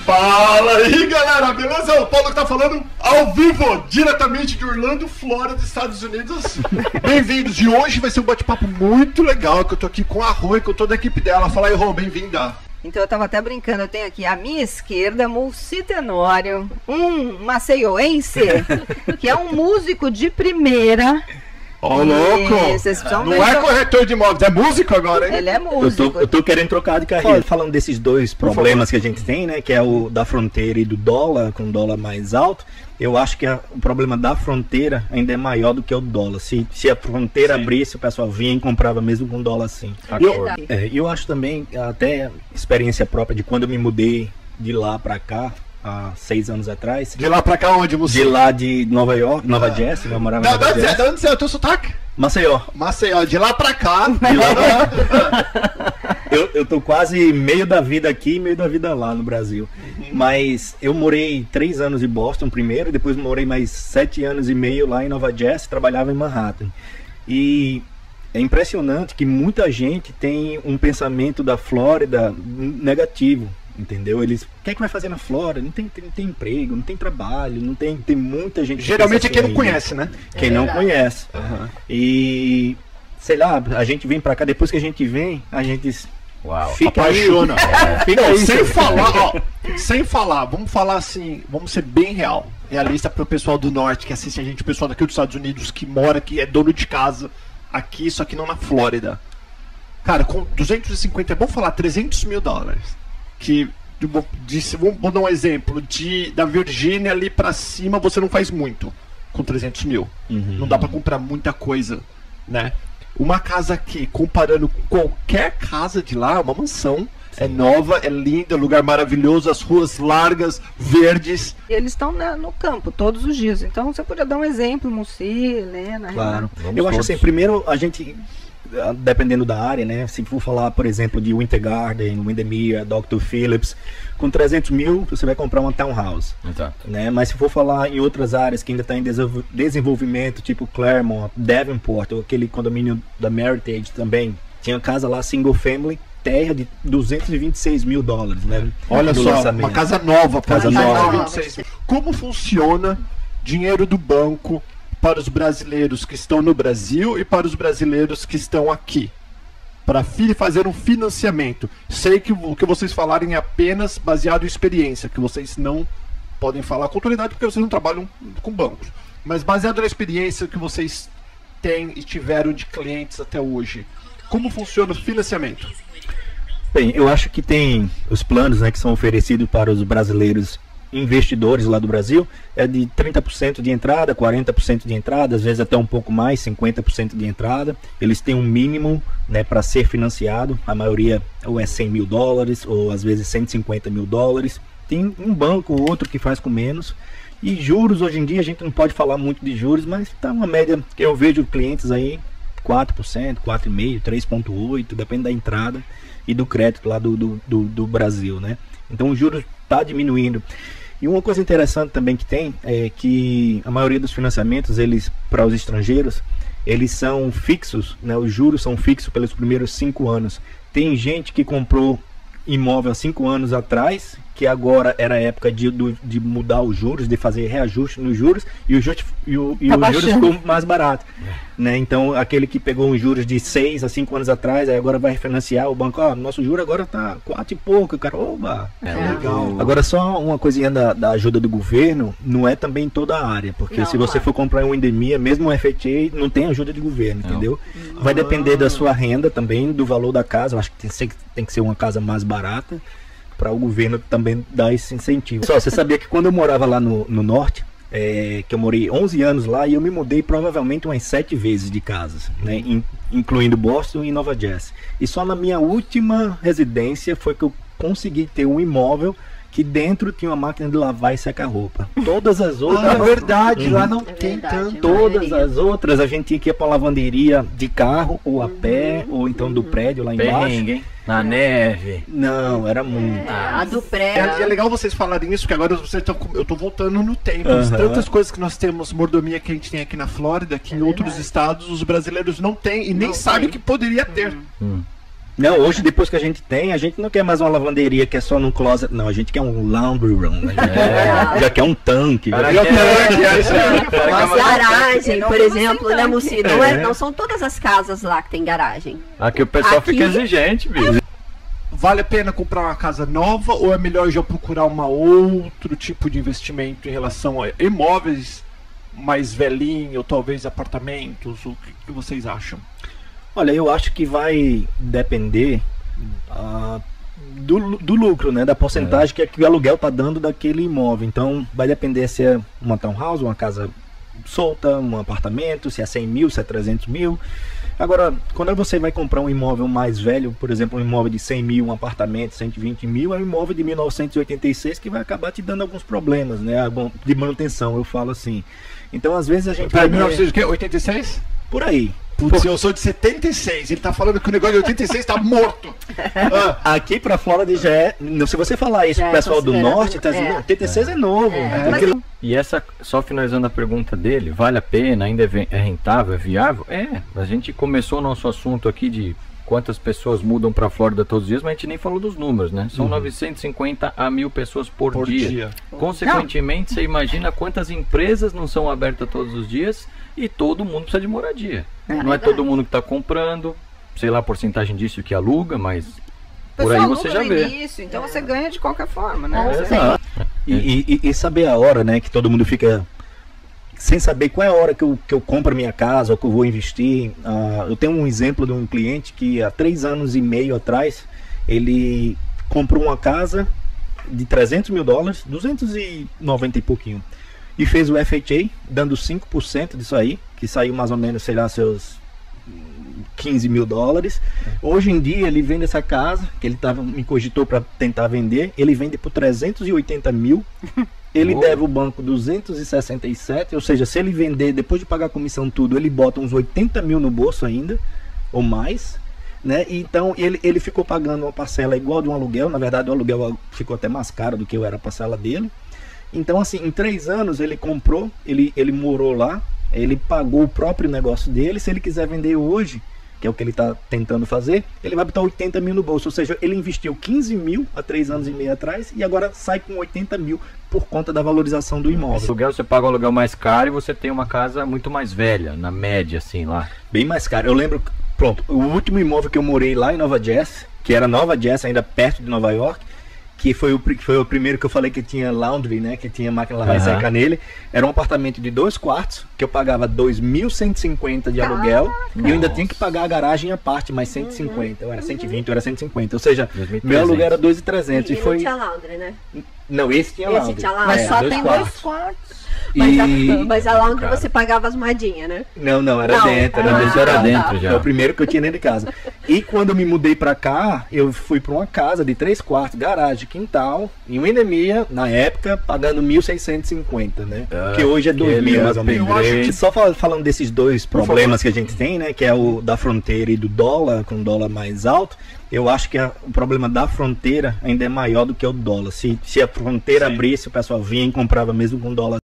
Fala aí, galera, beleza? O Paulo que tá falando ao vivo, diretamente de Orlando, Flórida, Estados Unidos. Bem-vindos. E hoje vai ser um bate-papo muito legal, que eu tô aqui com a Rô e com toda a equipe dela. Fala aí, Rô, bem-vinda. Então eu tava até brincando, eu tenho aqui à minha esquerda, Mulci Tenório, um maceioense, que é um músico de primeira. Ô, louco! Não é corretor de imóveis, é músico agora, hein? Ele é músico. Eu tô querendo trocar de carreira. Falando desses dois problemas que a gente tem, né? Que é o da fronteira e do dólar, com o dólar mais alto. Eu acho que o problema da fronteira ainda é maior do que o dólar. Se a fronteira abrisse, o pessoal vinha e comprava mesmo com dólar assim. Eu acho também, até experiência própria de quando eu me mudei de lá pra cá, há 6 anos atrás. De lá pra cá onde, você? De lá de Nova York, Nova Jersey, eu morava em Nova Jersey. De onde é o teu sotaque? Maceió. Maceió, de lá pra cá. Eu tô quase meio da vida aqui e meio da vida lá no Brasil. Mas eu morei 3 anos em Boston primeiro, depois morei mais 7 anos e meio lá em Nova Jersey, trabalhava em Manhattan. E é impressionante que muita gente tem um pensamento da Flórida negativo. Entendeu? Eles, o que é que vai fazer na Flórida? Não tem emprego, não tem trabalho, não tem muita gente. Geralmente é quem não conhece, né? Quem não conhece. E sei lá, a gente vem pra cá, depois que a gente vem, a gente fica apaixona. Fica não, aí, sem falar, vamos falar assim, vamos ser bem realista pro pessoal do norte que assiste a gente, o pessoal daqui dos Estados Unidos que mora aqui, é dono de casa aqui, só que não na Flórida. Cara, com 250, vamos falar $300 mil. Que, vou dar um exemplo, da Virgínia ali pra cima você não faz muito com 300 mil. Não dá pra comprar muita coisa, né? Uma casa aqui, comparando com qualquer casa de lá, é uma mansão. Sim. É nova, é linda, lugar maravilhoso, as ruas largas, verdes. Eles estão no campo todos os dias, então você podia dar um exemplo, Mulci, Helena. Claro. Eu acho assim, primeiro a gente, dependendo da área, né? Se for falar, por exemplo, de Winter Garden, Windermere, Dr. Phillips, com 300 mil você vai comprar uma townhouse. Exato. Né? Mas se for falar em outras áreas que ainda está em desenvolvimento, tipo Claremont, Davenport, ou aquele condomínio da Meritage também, tinha casa lá, single family, terra de $226 mil, né? Olha só, lançamento. Uma casa nova, casa nova. 26 mil. Como funciona dinheiro do banco para os brasileiros que estão no Brasil e para os brasileiros que estão aqui, para fazer um financiamento? Sei que o que vocês falarem é apenas baseado em experiência, que vocês não podem falar com autoridade porque vocês não trabalham com bancos, mas baseado na experiência que vocês têm e tiveram de clientes até hoje, como funciona o financiamento? Bem, eu acho que tem os planos, né, que são oferecidos para os brasileiros investidores lá do Brasil, é de 30% de entrada, 40% de entrada, às vezes até um pouco mais, 50% de entrada. Eles têm um mínimo, né, para ser financiado, a maioria ou é $100 mil, ou às vezes $150 mil. Tem um banco ou outro que faz com menos. E juros, hoje em dia a gente não pode falar muito de juros, mas está uma média que eu vejo clientes aí 4%, 4,5%, 3,8%, depende da entrada e do crédito lá do Brasil, né? Então o juros está diminuindo. E uma coisa interessante também que tem é que a maioria dos financiamentos, eles, para os estrangeiros, eles são fixos, né? Os juros são fixos pelos primeiros 5 anos. Tem gente que comprou imóvel há 5 anos atrás, que agora era a época de mudar os juros, de fazer reajuste nos juros, e os juros ficou mais barato, né? Então aquele que pegou uns juros de 6 a 5 anos atrás, aí agora vai refinanciar o banco, nosso juro agora tá 4 e pouco, cara, oba, legal. Agora só uma coisinha da ajuda do governo, não é também em toda a área, porque se você for comprar um Windermere, mesmo um FHA, não tem ajuda de governo, entendeu? Vai depender da sua renda também, do valor da casa. Eu acho que tem que ser uma casa mais barata, para o governo também dar esse incentivo. Só, você sabia que quando eu morava lá no norte, que eu morei 11 anos lá, e eu me mudei provavelmente umas 7 vezes de casas, né, incluindo Boston e Nova Jersey. E só na minha última residência foi que eu consegui ter um imóvel que dentro tinha uma máquina de lavar e secar roupa. Todas as outras... é verdade, lá não tem tanto. Todas as outras a gente tinha que ir para lavanderia de carro, ou a pé, ou então do prédio lá embaixo. Na neve. Não, era muito. A do prédio. É legal vocês falarem isso, porque agora eu tô voltando no tempo. Tantas coisas que nós temos, mordomia que a gente tem aqui na Flórida, que em outros estados os brasileiros não têm e nem sabem que poderia ter. Não, hoje depois que a gente não quer mais uma lavanderia que é só no closet, não, a gente quer um laundry room, né? Já quer um tanque. Uma garagem, por exemplo, né, Muci? Não são todas as casas lá que tem garagem. Aqui o pessoal fica exigente, bicho. Vale a pena comprar uma casa nova ou é melhor já procurar outro tipo de investimento em relação a imóveis mais velhinho, ou talvez apartamentos? O que vocês acham? Olha, eu acho que vai depender do lucro, né? Da porcentagem que o aluguel está dando daquele imóvel. Então vai depender se é uma townhouse, uma casa solta, um apartamento, se é 100 mil, se é 300 mil. Agora, quando você vai comprar um imóvel mais velho, por exemplo, um imóvel de 100 mil, um apartamento de 120 mil, é um imóvel de 1986 que vai acabar te dando alguns problemas, né? De manutenção, eu falo assim. Então, às vezes a gente... 1986? Por aí. Putz, eu sou de 76, ele tá falando que o negócio de 86 tá morto. Aqui pra Flórida já é... Se você falar isso pro pessoal do norte, tá dizendo, 86 é novo. E essa, só finalizando a pergunta dele, vale a pena, ainda é rentável, é viável? A gente começou o nosso assunto aqui de quantas pessoas mudam pra Flórida todos os dias, mas a gente nem falou dos números, né? São 950 a 1.000 pessoas por dia. Consequentemente, você imagina quantas empresas não são abertas todos os dias e todo mundo precisa de moradia. Não é todo mundo que está comprando, sei lá a porcentagem disso que aluga, mas por aí você já vê. Início, então você ganha de qualquer forma, né? E saber a hora, né, que todo mundo fica sem saber qual é a hora que eu compro a minha casa ou que eu vou investir. Eu tenho um exemplo de um cliente que há 3 anos e meio atrás, ele comprou uma casa de 300 mil dólares, 290 e pouquinho. E fez o FHA, dando 5% disso aí, que saiu mais ou menos, sei lá, seus 15 mil dólares. Hoje em dia ele vende essa casa, que ele me cogitou para tentar vender, ele vende por 380 mil. Ele deve o banco 267, ou seja, se ele vender, depois de pagar a comissão tudo, ele bota uns 80 mil no bolso ainda, ou mais. Né? Então ele ficou pagando uma parcela igual de um aluguel. Na verdade o aluguel ficou até mais caro do que era a parcela dele. Então assim, em 3 anos ele comprou, ele morou lá, ele pagou o próprio negócio dele. Se ele quiser vender hoje, que é o que ele está tentando fazer, ele vai botar 80 mil no bolso. Ou seja, ele investiu 15 mil há 3 anos e meio atrás e agora sai com 80 mil por conta da valorização do imóvel. Esse aluguel, você paga um aluguel mais caro e você tem uma casa muito mais velha, na média assim lá. Bem mais caro. Eu lembro, pronto, o último imóvel que eu morei lá em Nova Jersey, que era Nova Jersey, ainda perto de Nova York, que foi o primeiro que eu falei que tinha laundry, né, que tinha máquina lavar e secar nele. Era um apartamento de 2 quartos, que eu pagava 2.150 de aluguel, e eu ainda tinha que pagar a garagem à parte, mais 150, ou era 120, ou era 150, ou seja, 2.300. Meu aluguel era 2.300 E e foi... não tinha laundry, né? Não, esse tinha laundry. Tinha laundry. Mas só 2 tem quartos. 2 quartos. Mas a laundry você pagava as moedinhas, né? Não, era dentro. Era dentro já. É o primeiro que eu tinha dentro de casa. E quando eu me mudei pra cá, eu fui pra uma casa de 3 quartos, garagem, quintal, em Winnemia, na época, pagando 1.650, né? Que hoje é 2.000 mais ou menos. Eu acho que só falando desses dois problemas que a gente tem, né? Que é o da fronteira e do dólar, com o dólar mais alto. Eu acho que o problema da fronteira ainda é maior do que o dólar. Se a fronteira abrisse, o pessoal vinha e comprava mesmo com dólar